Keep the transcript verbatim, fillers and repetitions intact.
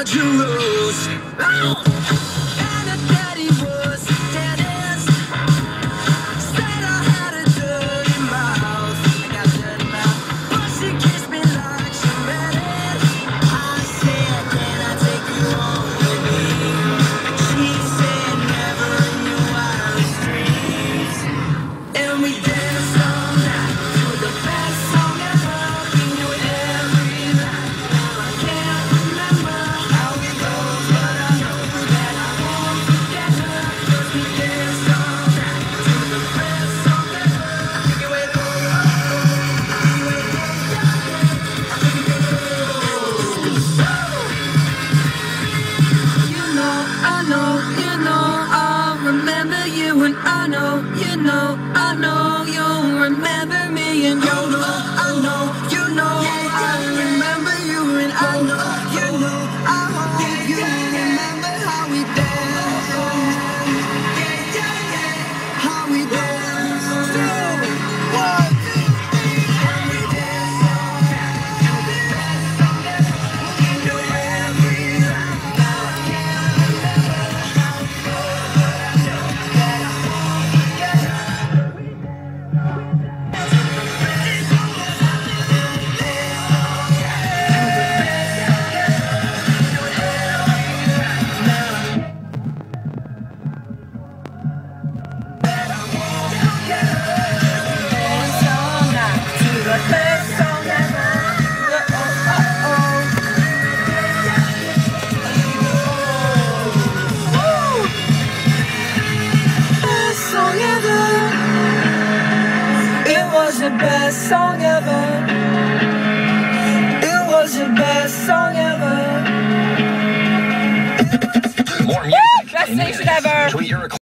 what you lose. Oh. And her daddy was dead as. Said I had a dirty mouth. I got a dirty mouth. But she kissed me like she meant it. I said, can I take you home with me? She said, never in your wildest dreams. And we danced all night to the best song ever. We knew it every night. Now I can't remember how it goes, but I know that I won't forget her. 'Cause we danced all night to the best song ever. I think it went oh, oh, oh. I think it went oh, yeah, yeah. I think it went oh, oh. You know, I know, you know, I'll remember you, and I know, you know, I know you'll remember me, and you know, I know, you know, I remember you, and I know, you know, I hope you remember how we danced, how we danced. One, two, three, and we danced all night to the best song ever. We knew every line. Now I can't remember how it goes, but I know that I won't forget her. The best song ever. It was the best song ever. More music. Best and station news. ever. Tweet your